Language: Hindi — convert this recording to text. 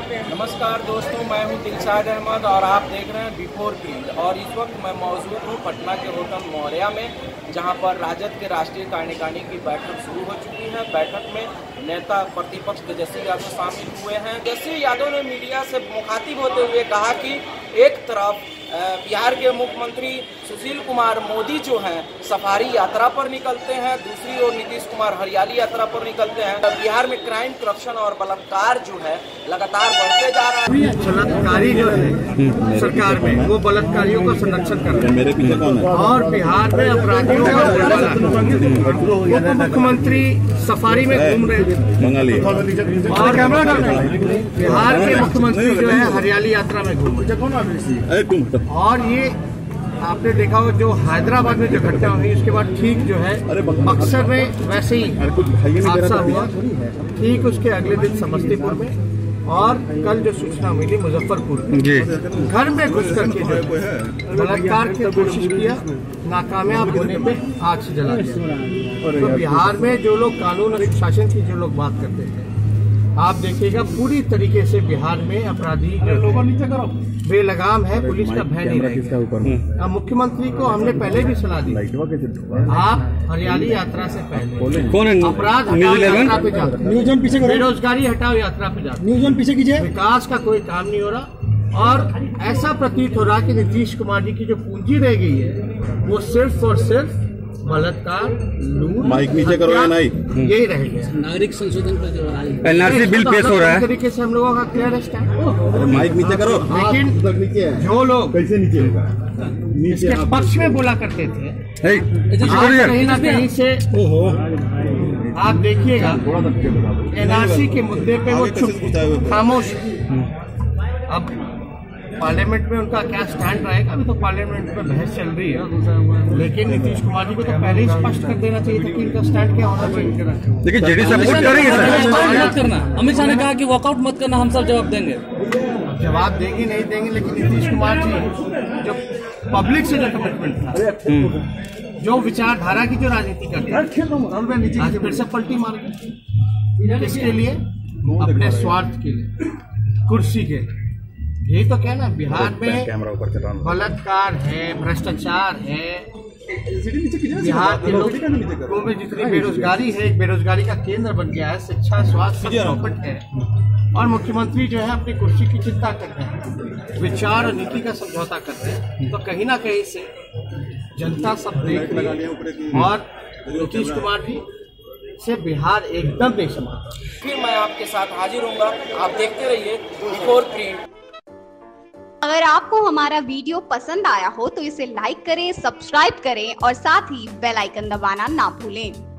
नमस्कार दोस्तों, मैं हूं दिलशाद अहमद और आप देख रहे हैं बिफोर प्रिंट। और इस वक्त मैं मौजूद हूं पटना के होटल मौर्या में, जहां पर राजद के राष्ट्रीय कार्यकारिणी की बैठक शुरू हो चुकी है। बैठक में नेता प्रतिपक्ष तेजस्वी यादव शामिल हुए हैं। तेजस्वी यादव ने मीडिया से मुखातिब होते हुए कहा कि एक तरफ बिहार के मुख्यमंत्री सुशील कुमार मोदी जो हैं सफारी यात्रा पर निकलते हैं, दूसरी ओर नीतीश कुमार हरियाली यात्रा पर निकलते हैं। बिहार में क्राइम, करप्शन और बलात्कार जो है लगातार बढ़ते जा रहा है। बलात्कारी जो है सरकार में, वो बलात्कारियों का संरक्षण कर रहे हैं। मेरे पीछे कौन है? और बिहार में अपराधियों का मुख्यमंत्री सफारी में घूम रहे हैं और बिहार के मुख्यमंत्री जो है हरियाली यात्रा में घूम रहे हैं। और ये आपने देखा हो जो हैदराबाद में जो घटना हुई, उसके बाद ठीक जो है बक्सर में वैसे ही हादसा हुआ, ठीक उसके अगले दिन समस्तीपुर में, और कल जो सूचना मिली मुजफ्फरपुर में घर में घुस करके बलात्कार की कोशिश किया, नाकामयाब होने पे आग से जला दिया। तो बिहार में जो लोग कानून और शासन की जो लोग बात करते थे, आप देखिएगा पूरी तरीके से बिहार में अपराधी बेलगाम है, पुलिस का भय नहीं रहेगा। मुख्यमंत्री को हमने पहले भी सलाह दी, आप हरियाली यात्रा से पहले अपराध हटाओ यात्रा पे जाओ, बेरोजगारी हटाओ यात्रा पे जाओ, विकास का कोई काम नहीं हो रहा। और ऐसा प्रतीत हो रहा कि नीतीश कुमार जी की जो पूंजी रह गई है वो सिर्फ और सिर्फ बलात्कार, लूट, माइक नीचे करो या नहीं, यही रहेगा। नागरिक संशोधन पर जो एनआरसी बिल पेश हो रहा है, तरीके से हम लोगों का क्लियर है। माइक नीचे करो। लेकिन जो लोग कैसे नीचे इसके पक्ष में बोला करते थे, कहीं ना कहीं से आप देखिएगा एनआरसी के मुद्दे पे वो चुप खामोश। अब पार्लियामेंट में उनका क्या स्टैंड रहेगा, अभी तो पार्लियामेंट में बहस चल रही है, लेकिन नीतीश कुमार जी को तो पहले ही स्पष्ट कर देना चाहिए था कि इनका स्टैंड क्या होना चाहिए। लेकिन जेडी सपोर्ट करेंगे मत करना, अमित शाह ने कहा कि वॉकआउट मत करना, हम सब जवाब देंगे। जवाब देंगे नहीं देंगे, लेकिन नीतीश कुमार जी जो पब्लिक से जो कमिटमेंट था, जो विचारधारा की जो राजनीति करते हैं, आज फिर से पलटी मार गए। किसके लिए? अपने स्वार्थ के लिए, कुर्सी के लिए। यही तो कहना, बिहार में बलात्कार है, भ्रष्टाचार है, बिहार के लोगों में जितनी बेरोजगारी है, एक बेरोजगारी का केंद्र बन गया है, शिक्षा, स्वास्थ्य चौपट है, और मुख्यमंत्री जो है अपनी कुर्सी की चिंता करते हैं, विचार और नीति का समझौता करते हैं। तो कहीं ना कहीं से जनता सब देख रही है और नीतीश कुमार जी से बिहार एकदम नहीं संभाल। फिर मैं आपके साथ हाजिर होऊंगा, आप देखते रहिए बिफोर प्रिंट। अगर आपको हमारा वीडियो पसंद आया हो तो इसे लाइक करें, सब्सक्राइब करें और साथ ही बेल आइकन दबाना ना भूलें।